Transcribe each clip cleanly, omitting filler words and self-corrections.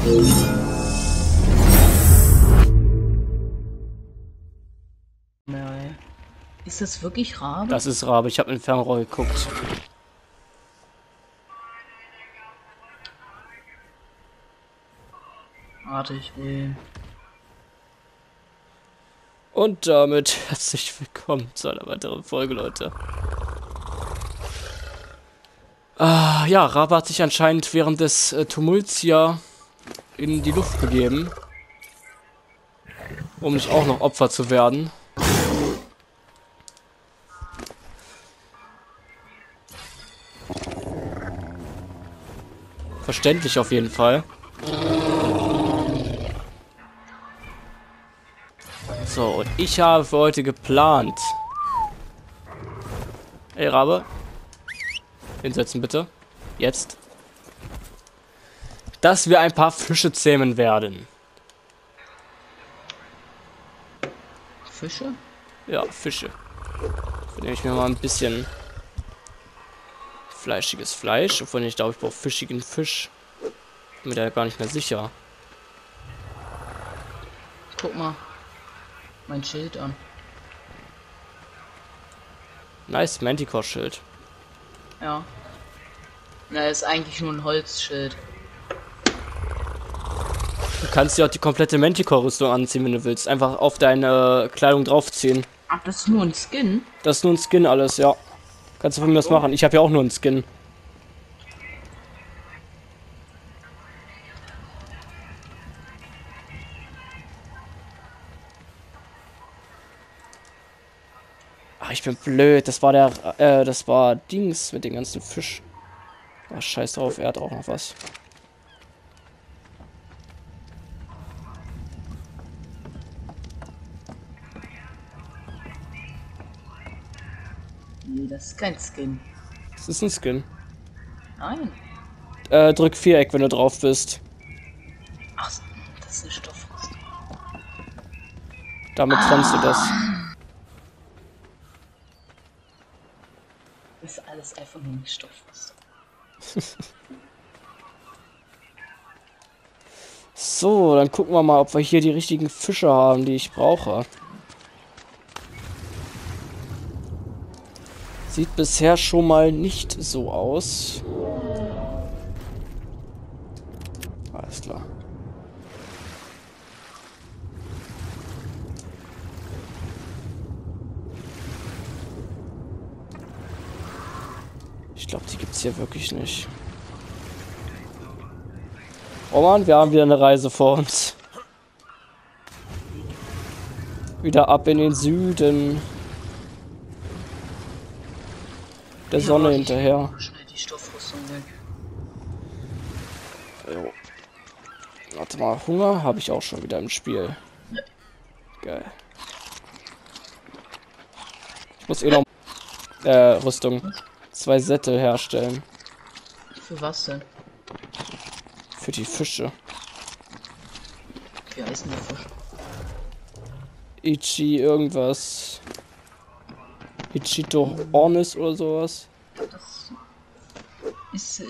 Nein. Ist das wirklich Rabe? Das ist Rabe. Ich habe in den Fernrohr geguckt. Warte, ich will. Und damit herzlich willkommen zu einer weiteren Folge, Leute. Ja, Rabe hat sich anscheinend während des Tumults hier in die Luft begeben, um nicht auch noch Opfer zu werden. Verständlich auf jeden Fall. So, und ich habe für heute geplant. Ey, Rabe. Hinsetzen bitte. Jetzt. Dass wir ein paar Fische zähmen werden. Fische? Ja, Fische. Dann nehme ich mir mal ein bisschen fleischiges Fleisch. Obwohl ich glaube, ich brauche fischigen Fisch. Bin mir da gar nicht mehr sicher. Guck mal. Mein Schild an. Nice Manticore-Schild. Ja. Na, ist eigentlich nur ein Holzschild. Du kannst dir auch die komplette Manticore-Rüstung anziehen, wenn du willst. Einfach auf deine Kleidung draufziehen. Ach, das ist nur ein Skin? Das ist nur ein Skin alles, ja. Kannst du von mir das machen. Ich habe ja auch nur einen Skin. Ach, ich bin blöd. Das war das war Dings mit dem ganzen Fisch. Ach, scheiß drauf, er hat auch noch was. Nee, das ist kein Skin. Das ist ein Skin. Nein. Drück Viereck, wenn du drauf bist. Ach, das ist eine Stoffrüstung. Damit trennst du das. Das ist alles einfach nur nicht Stoffrüstung. So, dann gucken wir mal, ob wir hier die richtigen Fische haben, die ich brauche. Sieht bisher schon mal nicht so aus. Alles klar. Ich glaube, die gibt's hier wirklich nicht. Oh Mann, wir haben wieder eine Reise vor uns. Wieder ab in den Süden. Der Sonne hinterher. Schnell die Stoffrüstung weg. Jo. Warte mal, Hunger habe ich auch schon wieder im Spiel. Geil. Ich muss eh noch Rüstung. 2 Sättel herstellen. Für was denn? Für die Fische. Wie heißen die Fische? Ichi irgendwas. Ichito Ornis oder sowas. Das ist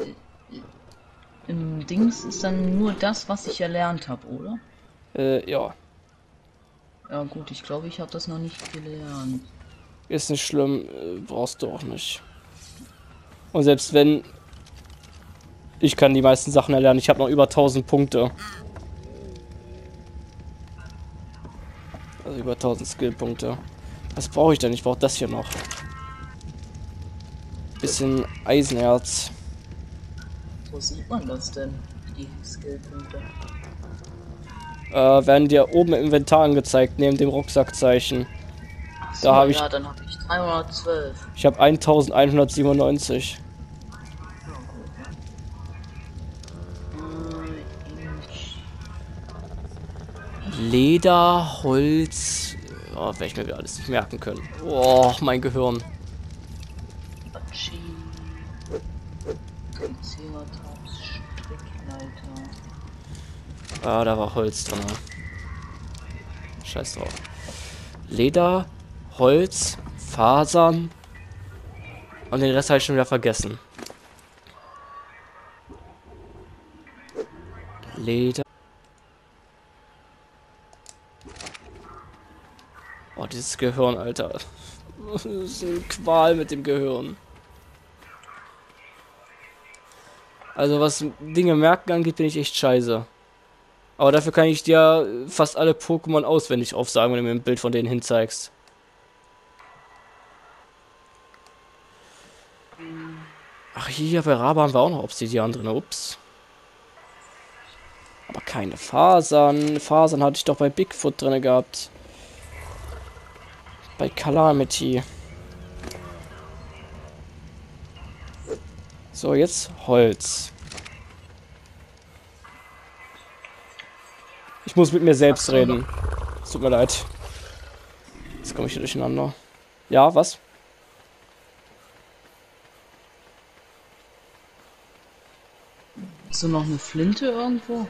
im Dings ist dann nur das, was ich erlernt habe, oder? Ja. Ja gut, ich glaube, ich habe das noch nicht gelernt. Ist nicht schlimm, brauchst du auch nicht. Und selbst wenn, ich kann die meisten Sachen erlernen, ich habe noch über 1000 Punkte. Also über 1000 Skillpunkte. Was brauche ich denn? Ich brauche das hier noch. Bisschen Eisenerz. Wo sieht man das denn? Die Skillpunkte. Werden dir oben im Inventar angezeigt, neben dem Rucksackzeichen. So, Da habe ja, dann habe ich 312. ich habe 1197. Leder, Holz. Oh, werde ich mir wieder alles nicht merken können. Oh, mein Gehirn. Triceratops, Strickleiter. Ah, da war Holz drin. Scheiß drauf. Leder, Holz, Fasern. Und den Rest habe ich schon wieder vergessen. Leder. Oh, dieses Gehirn, Alter. Das ist eine Qual mit dem Gehirn. Also was Dinge merken angeht, bin ich echt scheiße. Aber dafür kann ich dir fast alle Pokémon auswendig aufsagen, wenn du mir ein Bild von denen hinzeigst. Ach, hier bei Raba haben wir auch noch Obsidian drin. Ups. Aber keine Fasern. Fasern hatte ich doch bei Bigfoot drin gehabt. Bei Calamity. So, jetzt Holz. Ich muss mit mir selbst reden. Es tut mir leid. Jetzt komme ich hier durcheinander. Ja, was? Hast du noch eine Flinte irgendwo?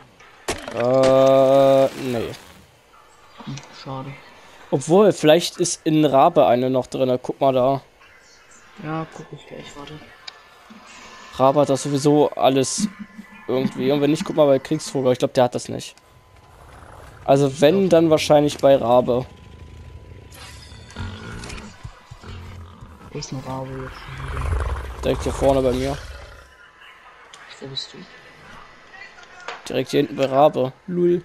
Nee. Schade. Obwohl, vielleicht ist in Rabe eine noch drin. Guck mal da. Ja, guck ich gleich, warte. Rabe hat das sowieso alles irgendwie. Und wenn nicht, guck mal bei Kriegsvogel. Ich glaube, der hat das nicht. Also wenn, dann wahrscheinlich bei Rabe. Wo ist eine Rabe jetzt? Direkt hier vorne bei mir. Wo bist du? Direkt hier hinten bei Rabe. Lul.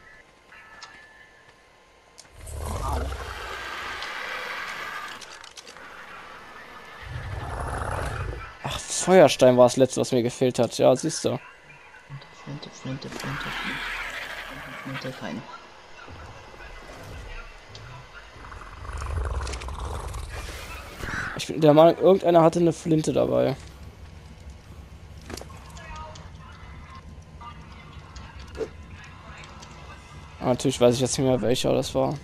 Ach, Feuerstein war das letzte, was mir gefehlt hat. Ja, siehst du. Flinte. Keine. Ich bin der Meinung, irgendeiner hatte eine Flinte dabei. Aber natürlich weiß ich jetzt nicht mehr, welcher das war.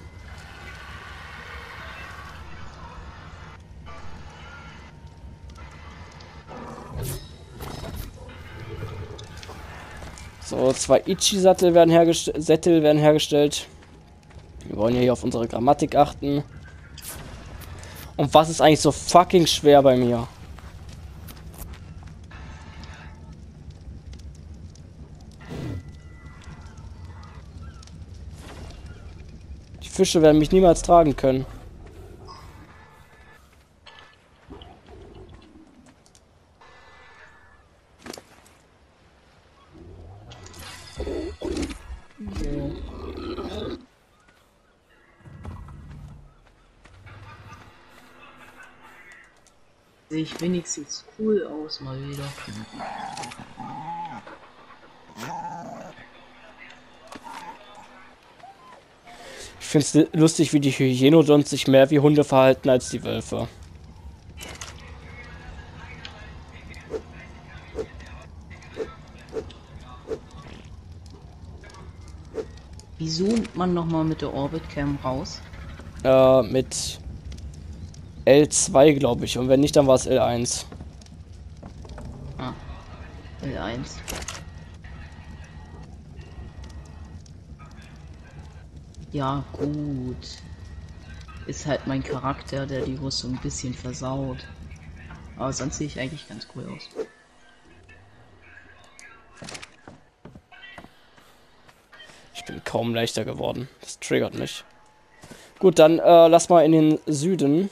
So, 2 Ichi-Sättel werden hergestellt. Wir wollen ja hier auf unsere Grammatik achten. Und was ist eigentlich so fucking schwer bei mir? Die Fische werden mich niemals tragen können. Sehe ich wenigstens cool aus mal wieder. Ich finde es lustig, wie die Hyänodons sich mehr wie Hunde verhalten als die Wölfe. Wie zoomt man nochmal mit der Orbit Cam raus? Mit L2, glaube ich. Und wenn nicht, dann war es L1. Ah, L1. Ja, gut. Ist halt mein Charakter, der die Rüstung ein bisschen versaut. Aber sonst sehe ich eigentlich ganz cool aus. Ich bin kaum leichter geworden. Das triggert mich. Gut, dann lass mal in den Süden.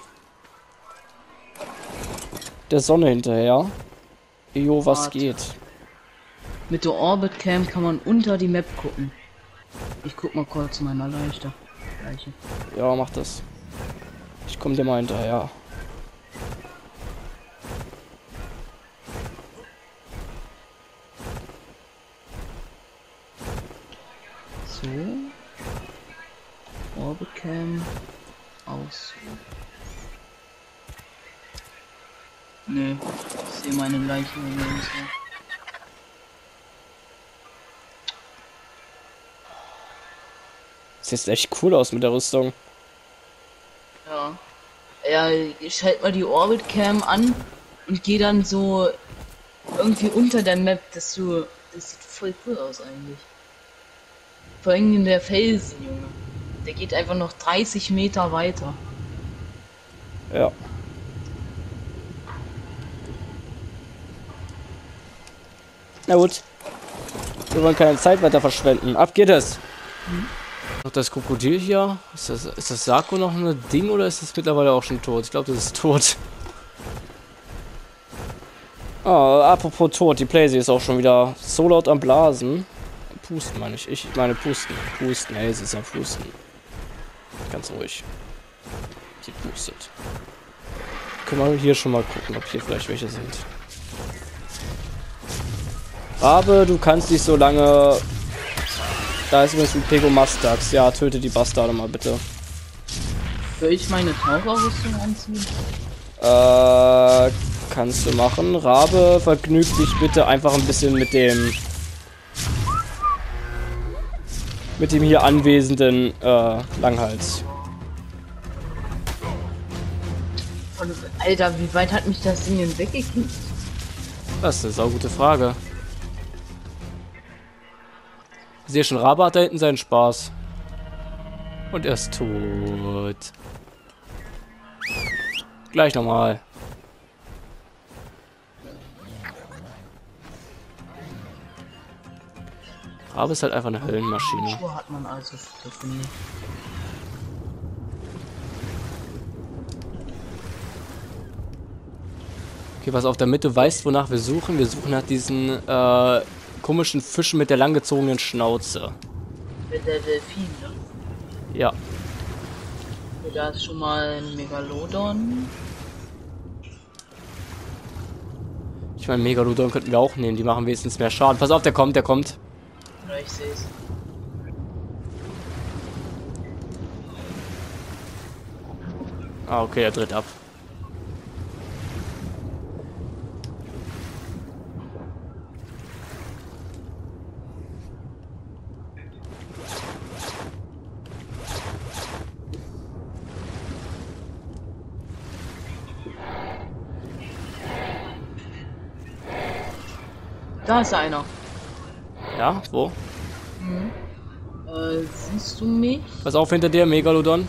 Der Sonne hinterher. Jo, was Warte. geht? Mit der Orbit Cam kann man unter die Map gucken. Ich guck mal kurz meiner Leichte. Leiche. Ja, mach das. Ich komme dir mal hinterher. So. Orbit Cam. Aus. Nee, ich sehe meine Leiche nicht so. Sieht echt cool aus mit der Rüstung. Ja. Ja, ich schalte mal die Orbit Cam an und gehe dann so irgendwie unter der Map, das sieht voll cool aus eigentlich. Vor allem in der Felsen, Junge. Der geht einfach noch 30 Meter weiter. Ja. Na gut. Wir wollen keine Zeit weiter verschwenden. Ab geht es. Noch das Krokodil hier. Ist das Sako noch ein Ding oder ist das mittlerweile auch schon tot? Ich glaube, das ist tot. Oh, apropos tot. Die Playsee ist auch schon wieder so laut am Blasen. Pusten meine ich. Ich meine Pusten. Pusten. Hey, sie ist am Pusten. Ganz ruhig. Sie pustet. Können wir hier schon mal gucken, ob hier vielleicht welche sind. Aber du kannst nicht so lange... Da ist übrigens ein Pegomastax. Ja, töte die Bastarde mal bitte. Soll ich meine Taucherrüstung anziehen? Kannst du machen. Rabe, vergnüg dich bitte einfach ein bisschen mit dem... Mit dem hier anwesenden Langhals. Und, Alter, wie weit hat mich das Ding denn weggekickt? Das ist eine saugute Frage. Ich sehe schon, Rabe hat da hinten seinen Spaß. Und er ist tot. Gleich nochmal. Rabe ist halt einfach eine Höllenmaschine. Schuhe hat man also telefoniert. Okay, pass auf, damit du weißt, wonach wir suchen. Wir suchen nach diesen komischen Fischen mit der langgezogenen Schnauze. Mit der Delfin, ne? Ja. Okay, da ist schon mal ein Megalodon. Ich meine, Megalodon könnten wir auch nehmen. Die machen wenigstens mehr Schaden. Pass auf, der kommt, der kommt. Ja, ich sehe es. Ah, okay, er tritt ab. Da ist einer. Ja, wo? Siehst du mich? Pass auf, hinter dir, Megalodon.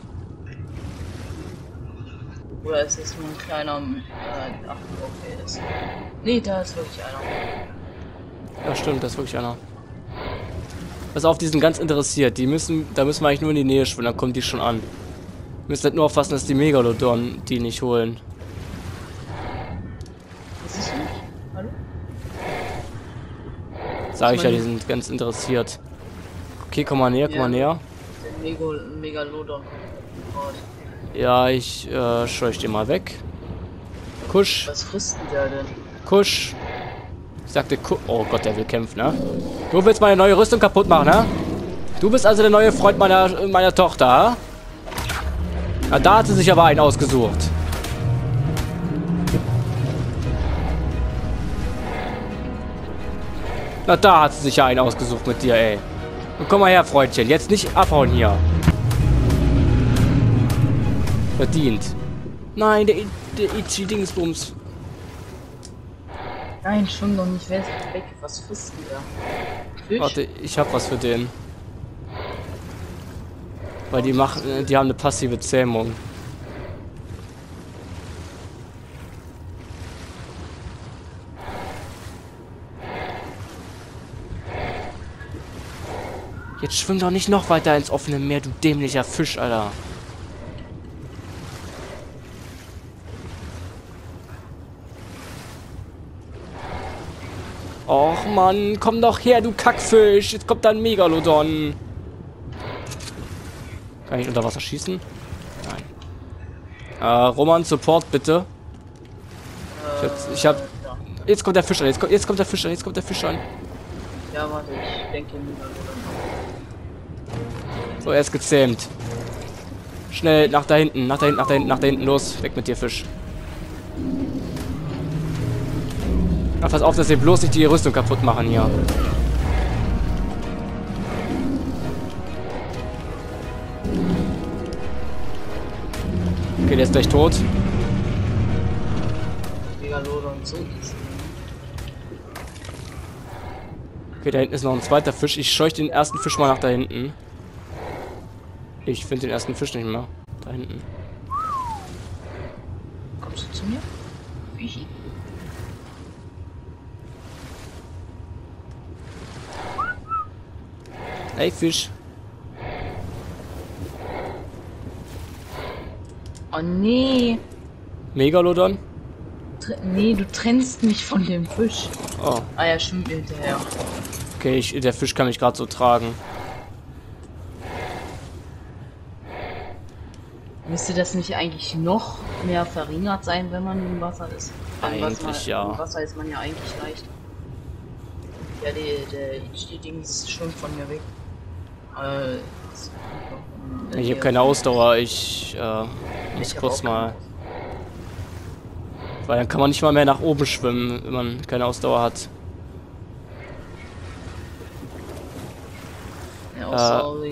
Oder ist es nur ein kleiner... ach, okay, das... Nee, da ist wirklich einer. Ja, stimmt, das ist wirklich einer. Pass auf, die sind ganz interessiert. Da müssen wir eigentlich nur in die Nähe schwimmen, dann kommt die schon an. Wir müssen halt nur aufpassen, dass die Megalodon die nicht holen. Siehst du mich? Hallo? Sag ich ja, die sind ganz interessiert. Okay, komm mal näher, komm mal näher. Der Megalodon. Ja, ich scheuch den mal weg. Kusch, Was frisst denn der denn? Kusch. Ich sagte oh Gott, der will kämpfen, ne? Du willst meine neue Rüstung kaputt machen, ne? Du bist also der neue Freund meiner Tochter, ha? Na, da hat sie sich aber einen ausgesucht. Na, da hat sie sich ja einen ausgesucht mit dir, ey. Und komm mal her, Freundchen. Jetzt nicht abhauen hier. Verdient. Nein, der Ichi-Dingsbums. Nein, schon noch nicht weg. Was frisst denn der? Fisch? Warte, ich hab was für den. Weil die haben eine passive Zähmung. Jetzt schwimm doch nicht noch weiter ins offene Meer, du dämlicher Fisch, Alter. Och Mann, komm doch her, du Kackfisch. Jetzt kommt da ein Megalodon. Kann ich unter Wasser schießen? Nein. Roman, Support bitte. Ich hab... Jetzt kommt der Fisch an, jetzt kommt der Fisch an, jetzt kommt der Fisch an. Ja, warte, ich denke Megalodon. So, er ist gezähmt. Schnell, nach da hinten, nach da hinten, nach da hinten, nach da hinten, los. Weg mit dir, Fisch. Ach, pass auf, dass wir bloß nicht die Rüstung kaputt machen hier. Okay, der ist gleich tot. Megalodon so easy. Okay, da hinten ist noch ein zweiter Fisch. Ich scheuche den ersten Fisch mal nach da hinten. Ich finde den ersten Fisch nicht mehr. Da hinten. Kommst du zu mir? Fischi? Hey, Fisch. Oh nee. Megalodon? Nee, du trennst mich von dem Fisch. Oh. Ah, er schwimmt mir hinterher. Okay, der Fisch kann mich gerade so tragen. Müsste das nicht eigentlich noch mehr verringert sein, wenn man im Wasser ist? Eigentlich ja. Im Wasser ist man ja eigentlich leicht. Ja, der Dings schwimmt von mir weg. Ich habe keine Ausdauer, ich muss kurz mal... Weil dann kann man nicht mal mehr nach oben schwimmen, wenn man keine Ausdauer hat. Ja, Ausdauer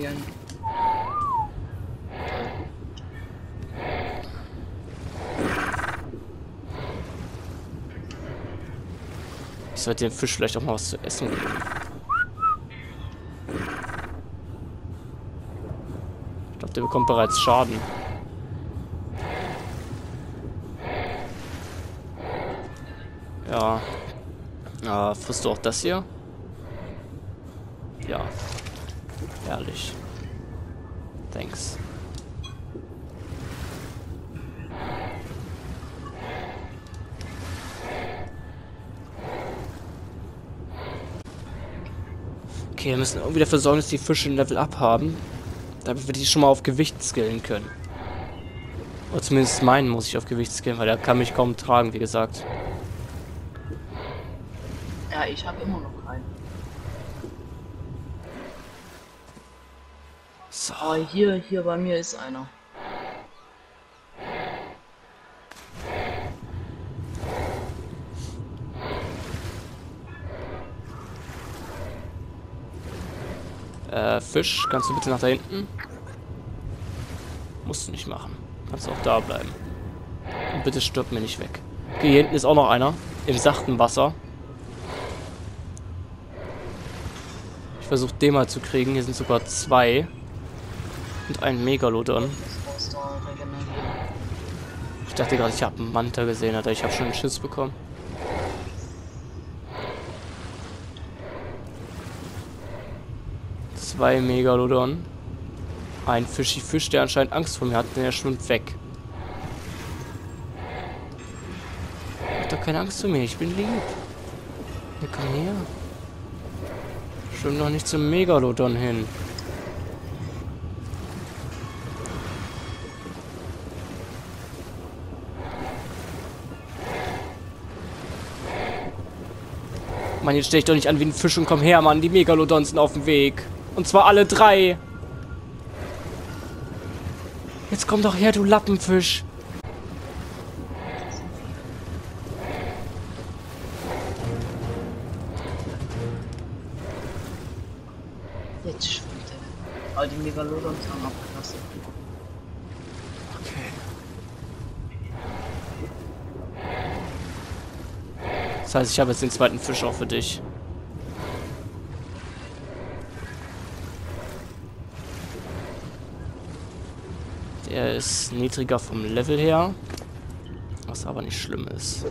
Ich sollte dem Fisch vielleicht auch mal was zu essen geben. Ich glaube, der bekommt bereits Schaden. Ja. Frisst du auch das hier? Ja. Herrlich. Thanks. Okay, wir müssen irgendwie dafür sorgen, dass die Fische ein Level Up haben. Damit wir die schon mal auf Gewicht skillen können. Oder zumindest meinen muss ich auf Gewicht skillen, weil der kann mich kaum tragen, wie gesagt. Ja, ich habe immer noch keinen. So. Oh, hier bei mir ist einer. Fisch, kannst du bitte nach da hinten? Musst du nicht machen. Kannst auch da bleiben. Und bitte stirb mir nicht weg. Okay, hier hinten ist auch noch einer. Im sachten Wasser. Ich versuche den mal zu kriegen. Hier sind sogar zwei. Und ein Megalodon. Ich dachte gerade, ich habe einen Manta gesehen, Alter. Ich habe schon einen Schiss bekommen. Zwei Megalodon. Ein Fisch, der anscheinend Angst vor mir hat, denn er schwimmt weg. Hab doch keine Angst vor mir, ich bin lieb. Ja, komm her. Schwimm doch nicht zum Megalodon hin. Mann, jetzt stell ich doch nicht an wie ein Fisch und komm her, Mann. Die Megalodons sind auf dem Weg. Und zwar alle drei. Jetzt komm doch her, du Lappenfisch. Jetzt schwimmt er. Aber die Megalodons haben abgelassen. Okay. Das heißt, ich habe jetzt den zweiten Fisch auch für dich. Der ist niedriger vom Level her, was aber nicht schlimm ist.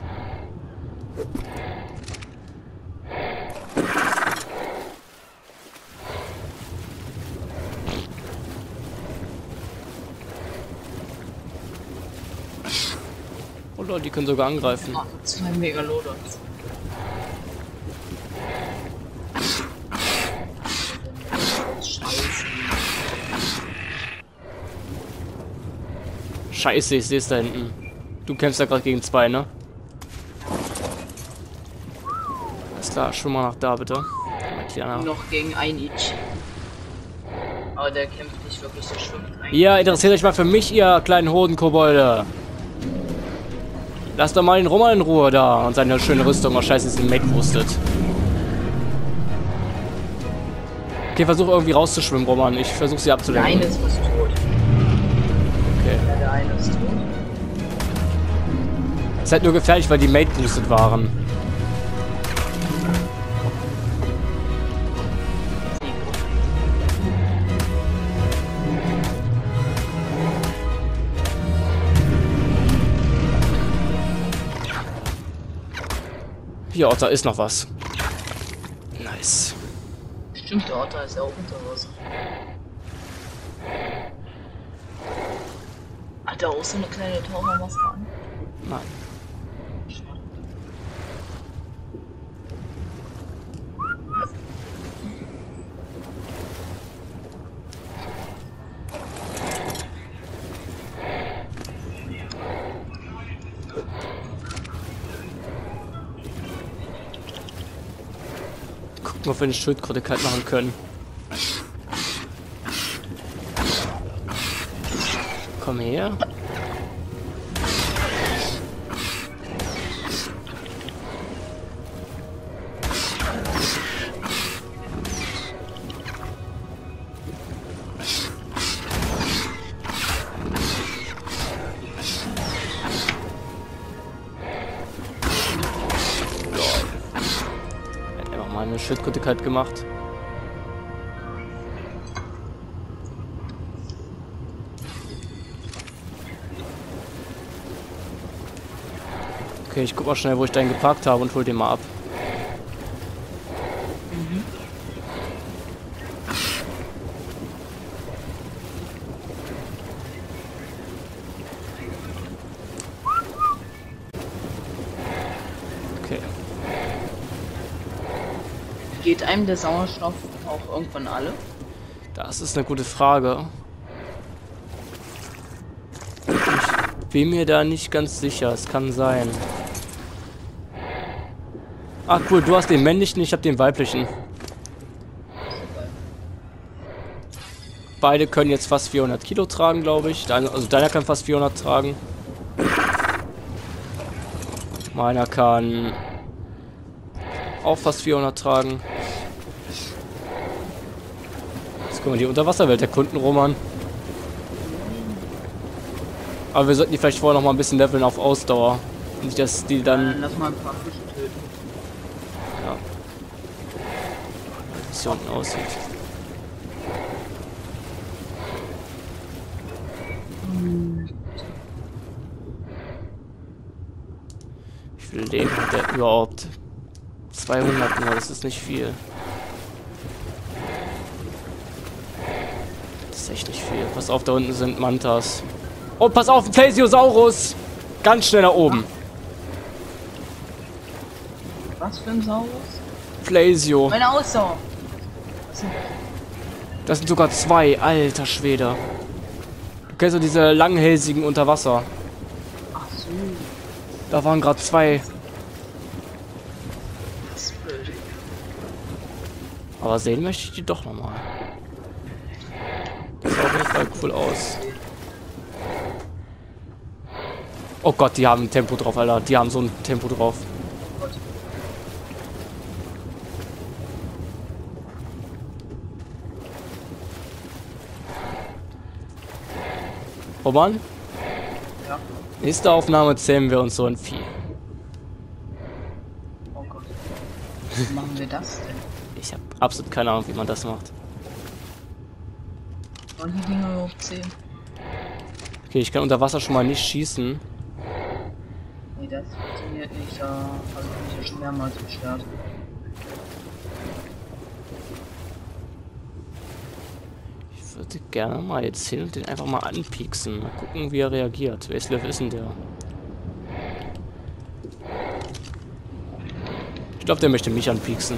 Oh Leute, die können sogar angreifen. Ah, zwei Megalodons. Scheiße, ich sehe es da hinten. Du kämpfst ja gerade gegen zwei, ne? Alles klar, schwimm mal nach da, bitte. Mein Kleiner. Noch gegen ein Itch. Aber der kämpft nicht wirklich, der schwimmt eigentlich. Ja, interessiert euch mal für mich, ihr kleinen Hodenkobolde. Lasst doch mal den Roman in Ruhe da und seine schöne Rüstung. Oh, scheiße, ist ein Mate wusstet. Okay, versuch irgendwie rauszuschwimmen, Roman. Ich versuche sie Der abzulenken. eine ist fast tot. Okay. Ja, der eine ist tot. Ist halt nur gefährlich, weil die Mate boosted waren. Hier, auch da ist noch was. Nice. Stimmt, der Otter ist ja auch unter Wasser. Hat er auch so eine kleine Tauchermaske an? Nein. Gucken, ob wir eine Schildkröte kalt machen können. Komm her. Hat einfach mal eine Schildkröte kalt gemacht. Okay, ich guck mal schnell, wo ich deinen geparkt habe und hol den mal ab. Okay. Geht einem der Sauerstoff auch irgendwann alle? Das ist eine gute Frage. Ich bin mir da nicht ganz sicher. Es kann sein. Ah, cool. Du hast den männlichen, ich habe den weiblichen. Beide können jetzt fast 400 Kilo tragen, glaube ich. Also deiner kann fast 400 tragen. Meiner kann auch fast 400 tragen. Jetzt gucken wir die Unterwasserwelt erkunden, Roman. Aber wir sollten die vielleicht vorher noch mal ein bisschen leveln auf Ausdauer. Nicht, dass die dann... Lass mal ein paar Fische töten. Ja. Wie es hier unten aussieht. Wie viel Leben hat der überhaupt? 200 nur, das ist nicht viel. Das ist echt nicht viel. Pass auf, da unten sind Mantas. Oh, pass auf, ein Plesiosaurus! Ganz schnell nach oben. Was für ein Saurus? Plesio. Meine Ausdauer. Was sind Das sind sogar zwei, alter Schwede. Du kennst doch diese langhälsigen unter Wasser. Ach so. Da waren gerade zwei. Das ist blöd. Aber sehen möchte ich die doch nochmal. Das sah auf jeden Fall cool aus. Oh Gott, die haben ein Tempo drauf, Alter. Die haben so ein Tempo drauf. Roman? Ja. Nächste Aufnahme zähmen wir uns so ein Vieh. Oh Gott. Wie machen wir das denn? Ich habe absolut keine Ahnung, wie man das macht. Wollen die Dinger hochziehen? Okay, ich kann unter Wasser schon mal nicht schießen. Nee, das funktioniert nicht. Da habe ich mich ja schon mehrmals beschwert. Ich würde gerne mal jetzt hin und den einfach mal anpieksen. Mal gucken, wie er reagiert. Welches Level ist denn der? Ich glaube, der möchte mich anpieksen.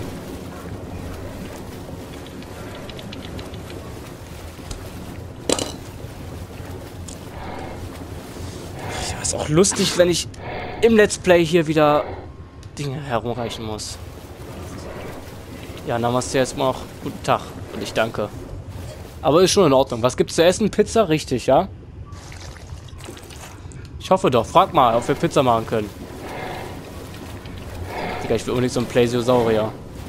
Ja, ist auch lustig, wenn ich im Let's Play hier wieder Dinge herumreichen muss. Ja, Namaste jetzt mal noch. Guten Tag und ich danke. Aber ist schon in Ordnung. Was gibt's zu essen? Pizza? Richtig, ja? Ich hoffe doch. Frag mal, ob wir Pizza machen können. Digga, ich will unbedingt so ein Plesiosaurier.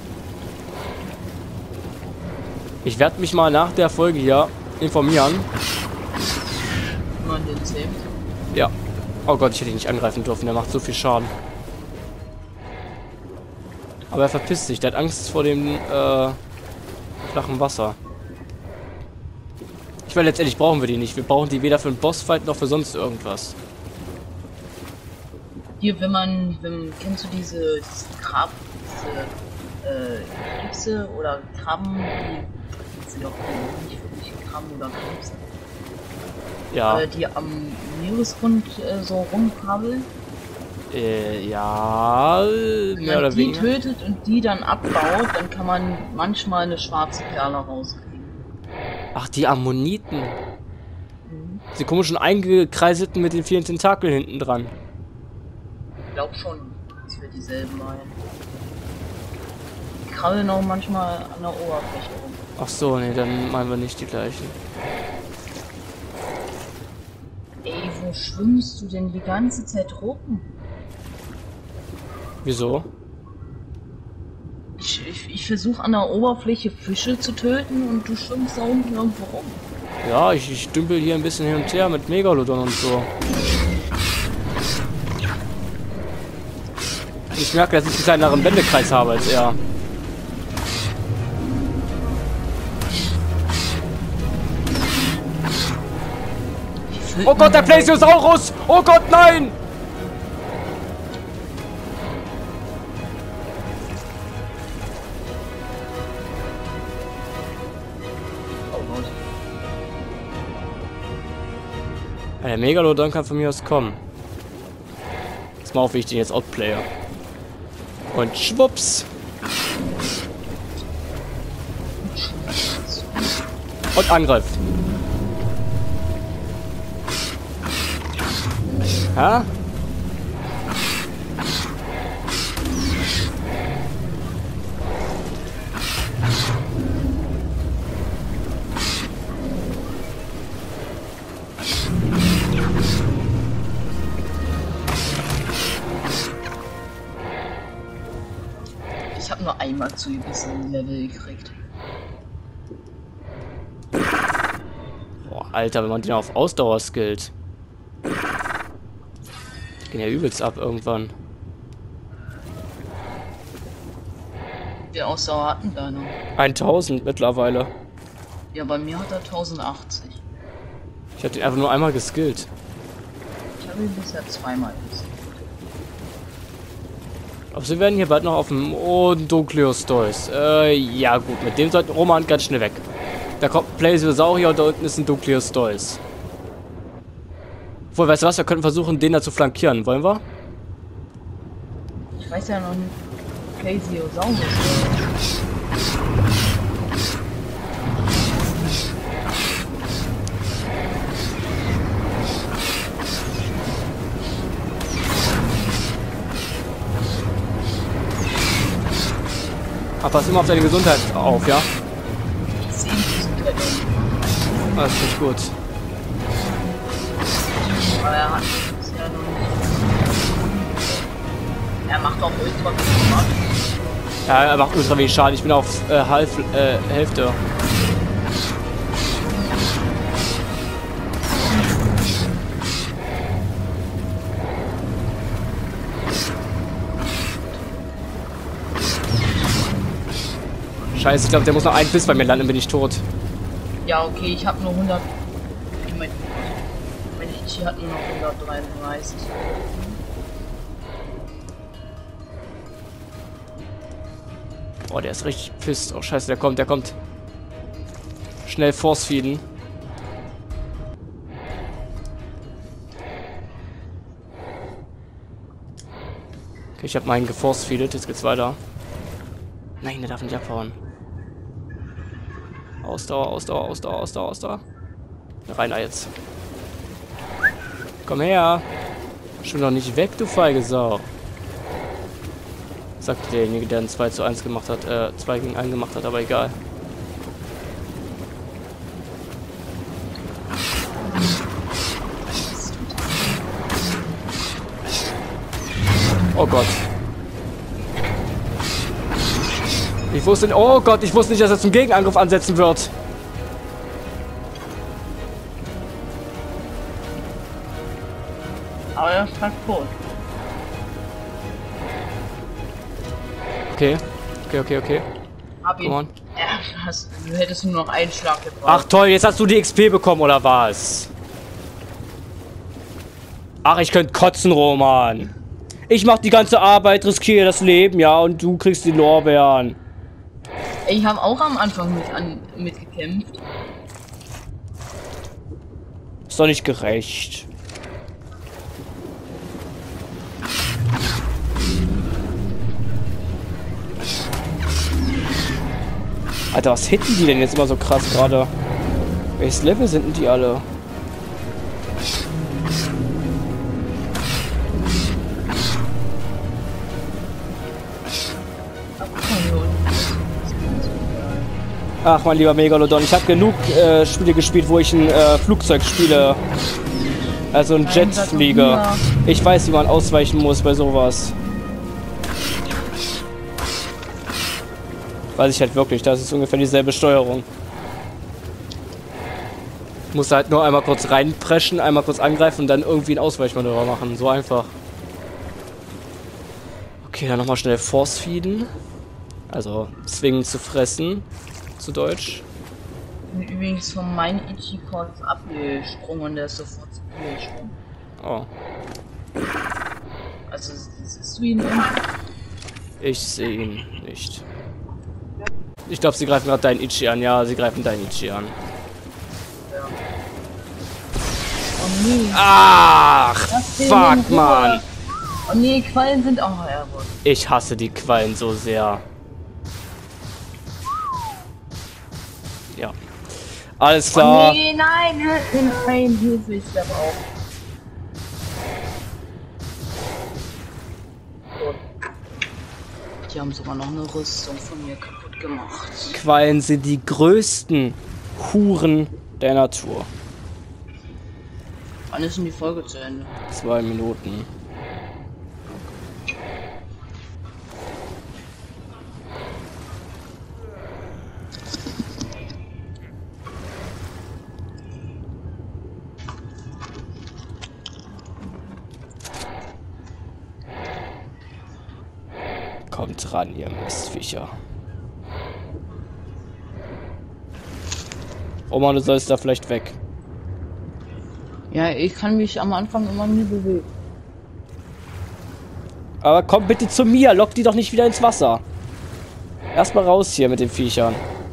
Ich werde mich mal nach der Folge hier informieren. Wie man den zähmt. Ja. Oh Gott, ich hätte ihn nicht angreifen dürfen. Der macht so viel Schaden. Aber er verpisst sich. Der hat Angst vor dem flachen Wasser. Ich meine, letztendlich brauchen wir die nicht. Wir brauchen die weder für einen Bossfight noch für sonst irgendwas. Hier, kennst du diese Krebse oder Krabben, die sind doch nicht wirklich Krabben oder Krebse, Ja. die am Meeresgrund so rumkrabbeln. Ja, Wenn mehr man oder die weniger. tötet und die dann abbaut, dann kann man manchmal eine schwarze Perle rauskriegen. Ach, die Ammoniten. Die komischen eingekreiselten mit den vielen Tentakeln hinten dran. Ich glaube schon, dass wir dieselben meinen. Die krabbeln auch manchmal an der Oberfläche rum. Ach so, nee, dann meinen wir nicht die gleichen. Ey, wo schwimmst du denn die ganze Zeit rum? Wieso? Ich versuche an der Oberfläche Fische zu töten und du schwimmst da unten irgendwo rum. Ja, ich dümpel hier ein bisschen hin und her mit Megalodon und so. Ich merke, dass ich einen kleineren Wendekreis habe als er. Oh Gott, der Plesiosaurus! Oh Gott, nein! Ja, der Megalodon kann von mir aus kommen. Pass mal auf, wie ich den jetzt outplaye. Und schwupps. Und Angriff. Ha? Ich habe nur einmal zu gewissen Level gekriegt. Boah, Alter, wenn man den auf Ausdauer skillt. Die gehen ja übelst ab irgendwann. Die Ausdauer hatten deiner. 1000 mittlerweile. Ja, bei mir hat er 1080. Ich habe den einfach nur einmal geskillt. Ich habe ihn bisher zweimal gesehen. Aber wir werden hier bald noch auf dem Dunkleosteus. Ja gut, mit dem sollte Roman ganz schnell weg. Da kommt ein Plesiosaurier und da unten ist ein Dunkleosteus. Obwohl, weißt du was, wir könnten versuchen, den da zu flankieren. Wollen wir? Ich weiß ja noch nicht. Plesiosaurus. Aber pass immer auf deine Gesundheit auf, ja? 10 Gesundheit. Das ist nicht gut. Aber er hat bisher noch nicht. Er macht auch ultra viel Schaden. Ja, er macht ultra wenig Schaden. Ich bin auf Hälfte. Scheiße, ich glaube, der muss noch einen Biss bei mir landen, bin ich tot. Ja, okay, ich habe nur 100. Mein Ichi hat nur noch 133. Oh, der ist richtig pisst. Oh, scheiße, der kommt. Schnell Force feeden. Okay, ich habe meinen geforce feedet. Jetzt geht's weiter. Nein, der darf nicht abhauen. Ausdauer. Reiner jetzt. Komm her. Schon noch nicht weg, du feige Sau. Sagt derjenige, der ein 2:1 gemacht hat, 2 gegen 1 gemacht hat, aber egal. Oh Gott. Oh Gott, ich wusste nicht, dass er zum Gegenangriff ansetzen wird. Aber er ist fast tot. Okay. Hab ihn. Come on. Ja, du hättest nur noch einen Schlag gebraucht. Ach toll, jetzt hast du die XP bekommen, oder was? Ach, ich könnte kotzen, Roman. Ich mach die ganze Arbeit, riskiere das Leben, ja, und du kriegst die Lorbeeren. Ich habe auch am Anfang mitgekämpft. Ist doch nicht gerecht. Alter, was hitten die denn jetzt immer so krass gerade? Welches Level sind denn die alle? Ach, mein lieber Megalodon, ich habe genug Spiele gespielt, wo ich ein Flugzeug spiele. Also ein Jet fliege. Ich weiß, wie man ausweichen muss bei sowas. Weiß ich halt wirklich, das ist ungefähr dieselbe Steuerung. Ich muss halt nur einmal kurz reinpreschen, einmal kurz angreifen und dann irgendwie ein Ausweichmanöver machen. So einfach. Okay, dann nochmal schnell Force feeden. Also zwingen zu fressen. Zu Deutsch. Ich bin übrigens von meinem Ichi kurz abgesprungen und der ist sofort zu mir gesprungen. Oh. Also siehst du ihn irgendwie? Ich sehe ihn nicht. Ich glaube, sie greifen gerade deinen Ichi an. Ja, sie greifen deinen Ichi an. Ja. Oh nee. Ach, fuck, Mann. Oh nee, Quallen sind auch Airborne. Ich hasse die Quallen so sehr. Ja. Alles klar. Oh nee, nein, nein, Hilfe, ich glaube auch. Die haben sogar noch eine Rüstung von mir kaputt gemacht. Quallen sind die größten Huren der Natur. Wann ist denn die Folge zu Ende? 2 Minuten. Kommt ran, ihr Mistviecher. Roman, du sollst da vielleicht weg. Ja, ich kann mich am Anfang immer nie bewegen. Aber komm bitte zu mir, lock die doch nicht wieder ins Wasser. Erstmal raus hier mit den Viechern.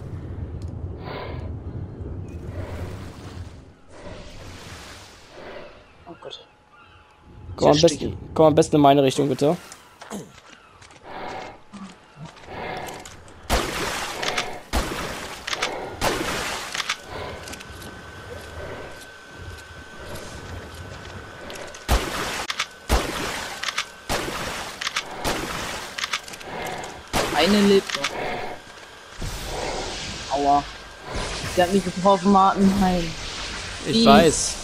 Oh Gott. Komm am besten in meine Richtung, bitte. Eine lebt noch. Aua. Sie hat mich getroffen, Martin. Nein. Ich weiß.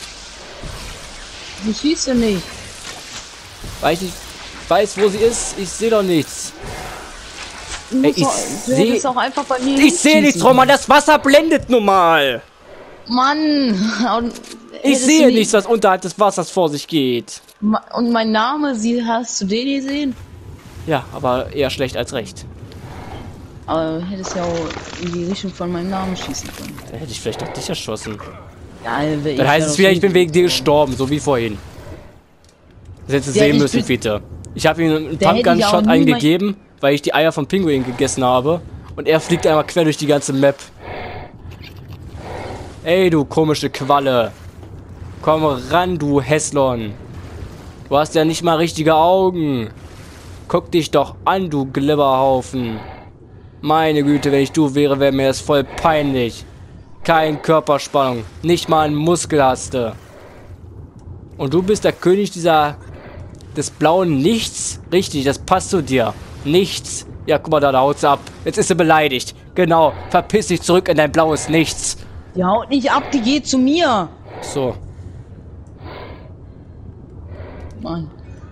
Du schießt ja nicht. Weil ich nicht weiß, wo sie ist. Ich sehe doch nichts. Ey, ich sehe auch einfach bei mir. Ich sehe nichts, Roman. Das Wasser blendet nun mal. Mann. Ich sehe nichts, was unterhalb des Wassers vor sich geht. Und mein Name, hast du den gesehen? Ja, aber eher schlecht als recht. Aber hättest ja auch in die Richtung von meinem Namen schießen können. Da hätte ich vielleicht auch dich erschossen. Ja, dann heißt es wieder, ich bin wegen dir gestorben, so wie vorhin. Das hättest du sehen müssen, Peter. Ich habe ihm einen Pumpgun-Shot eingegeben, weil ich die Eier vom Pinguin gegessen habe. Und er fliegt einmal quer durch die ganze Map. Ey, du komische Qualle. Komm ran, du Hässlon. Du hast ja nicht mal richtige Augen. Guck dich doch an, du Glibberhaufen. Meine Güte, wenn ich du wäre, wäre mir das voll peinlich. Kein Körperspannung. Nicht mal ein Muskel hast du. Und du bist der König des blauen Nichts? Richtig, das passt zu dir. Nichts. Ja, guck mal, da haut sie ab. Jetzt ist sie beleidigt. Genau, verpiss dich zurück in dein blaues Nichts. Die haut nicht ab, die geht zu mir. So. Mann.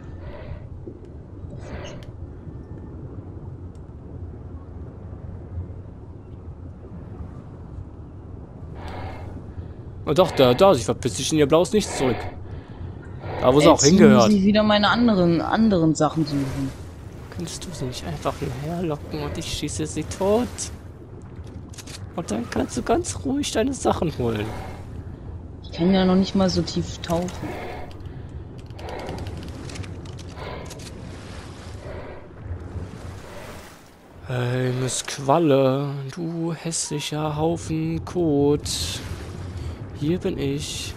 Und doch, da, sie verpisst sich in ihr blaues Nichts zurück. Da, wo sie auch hingehört. Muss ich wieder meine anderen Sachen suchen. Könntest du sie nicht einfach hierher locken und ich schieße sie tot? Und dann kannst du ganz ruhig deine Sachen holen. Ich kann ja noch nicht mal so tief tauchen. Hey, Miss Qualle, du hässlicher Haufen Kot. Hier bin ich.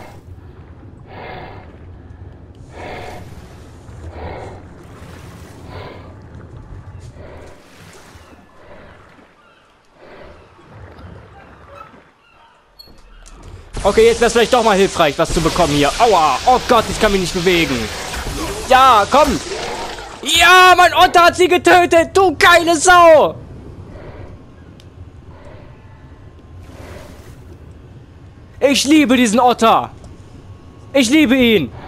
Okay, jetzt wäre es vielleicht doch mal hilfreich, was zu bekommen hier. Aua! Oh Gott, ich kann mich nicht bewegen. Ja, komm! Ja, mein Otter hat sie getötet! Du geile Sau! Ich liebe diesen Otter! Ich liebe ihn!